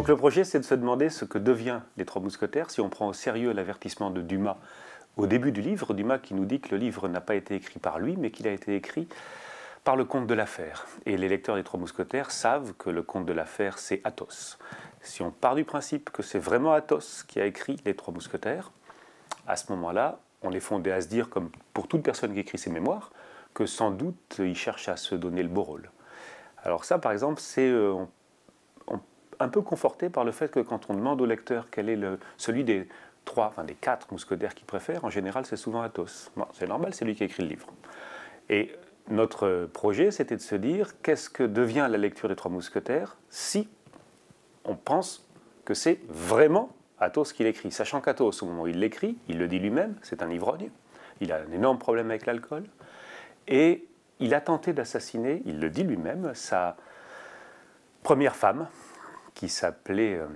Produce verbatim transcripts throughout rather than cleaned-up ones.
Donc le projet, c'est de se demander ce que devient Les Trois Mousquetaires si on prend au sérieux l'avertissement de Dumas au début du livre. Dumas qui nous dit que le livre n'a pas été écrit par lui, mais qu'il a été écrit par le comte de la Fère. Et les lecteurs des Trois Mousquetaires savent que le comte de la Fère, c'est Athos. Si on part du principe que c'est vraiment Athos qui a écrit Les Trois Mousquetaires, à ce moment-là, on est fondé à se dire, comme pour toute personne qui écrit ses mémoires, que sans doute il cherche à se donner le beau rôle. Alors ça, par exemple, c'est euh, on, on, un peu conforté par le fait que quand on demande au lecteur quel est le, celui des trois, enfin des quatre mousquetaires qu'il préfère, en général, c'est souvent Athos. Bon, c'est normal, c'est lui qui a écrit le livre. Et notre projet, c'était de se dire, qu'est-ce que devient la lecture des Trois Mousquetaires si on pense que c'est vraiment Athos qui l'écrit, sachant qu'Athos, au moment où il l'écrit, il le dit lui-même, c'est un ivrogne, il a un énorme problème avec l'alcool, et il a tenté d'assassiner, il le dit lui-même, sa première femme, qui s'appelait, euh,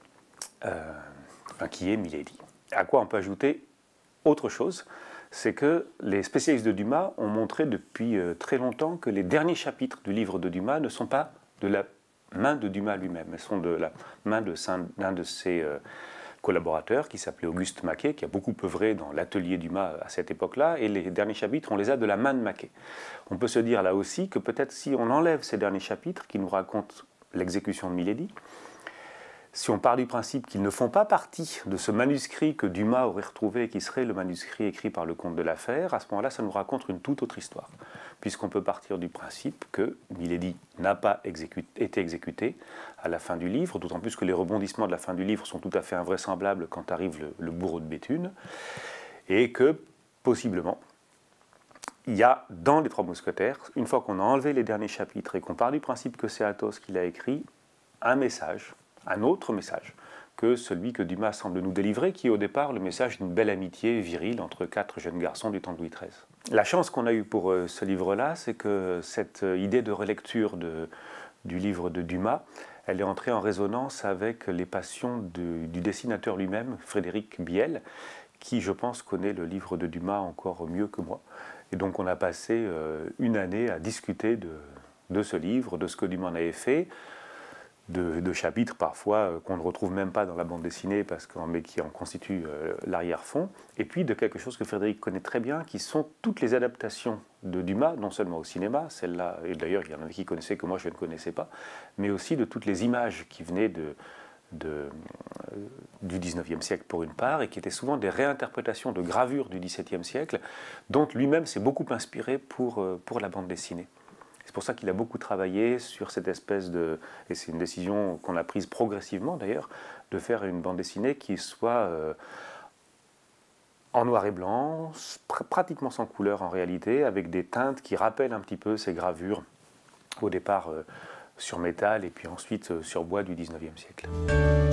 euh, enfin, qui est Milady. À quoi on peut ajouter autre chose, c'est que les spécialistes de Dumas ont montré depuis euh, très longtemps que les derniers chapitres du livre de Dumas ne sont pas de la main de Dumas lui-même, elles sont de la main d'un de ses euh, collaborateurs qui s'appelait Auguste Maquet, qui a beaucoup œuvré dans l'atelier Dumas à cette époque-là, et les derniers chapitres, on les a de la main de Maquet. On peut se dire là aussi que peut-être si on enlève ces derniers chapitres qui nous racontent l'exécution de Milady, si on part du principe qu'ils ne font pas partie de ce manuscrit que Dumas aurait retrouvé et qui serait le manuscrit écrit par le comte de la Fère, à ce moment-là, ça nous raconte une toute autre histoire, puisqu'on peut partir du principe que Milady n'a pas exécuté, été exécutée à la fin du livre, d'autant plus que les rebondissements de la fin du livre sont tout à fait invraisemblables quand arrive le, le bourreau de Béthune, et que, possiblement, il y a dans Les Trois Mousquetaires, une fois qu'on a enlevé les derniers chapitres et qu'on part du principe que c'est Athos qui l'a écrit, un message, un autre message que celui que Dumas semble nous délivrer, qui est au départ le message d'une belle amitié virile entre quatre jeunes garçons du temps de Louis treize. La chance qu'on a eue pour euh, ce livre-là, c'est que cette euh, idée de relecture de, du livre de Dumas, elle est entrée en résonance avec les passions de, du dessinateur lui-même, Frédéric Biel, qui, je pense, connaît le livre de Dumas encore mieux que moi. Et donc on a passé euh, une année à discuter de, de ce livre, de ce que Dumas en avait fait, De, de chapitres parfois euh, qu'on ne retrouve même pas dans la bande dessinée, parce que, mais qui en constituent euh, l'arrière-fond, et puis de quelque chose que Frédéric connaît très bien, qui sont toutes les adaptations de Dumas, non seulement au cinéma, celle-là, et d'ailleurs il y en a qui connaissaient que moi je ne connaissais pas, mais aussi de toutes les images qui venaient de, de, euh, du dix-neuvième siècle pour une part, et qui étaient souvent des réinterprétations de gravures du dix-septième siècle, dont lui-même s'est beaucoup inspiré pour, euh, pour la bande dessinée. C'est pour ça qu'il a beaucoup travaillé sur cette espèce de, et c'est une décision qu'on a prise progressivement d'ailleurs, de faire une bande dessinée qui soit euh, en noir et blanc, pr pratiquement sans couleur en réalité, avec des teintes qui rappellent un petit peu ces gravures, au départ euh, sur métal et puis ensuite euh, sur bois du dix-neuvième siècle.